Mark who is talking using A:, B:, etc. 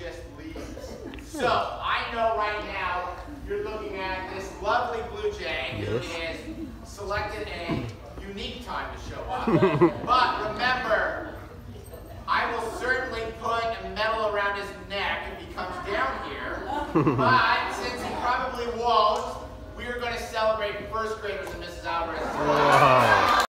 A: just leaves. So, I know right now you're looking at this lovely Blue Jay who has selected a unique time to show up. But remember, I will certainly put a medal around his neck if he comes down here. But since he probably won't, we are going to celebrate first graders and Mrs. Alvarez.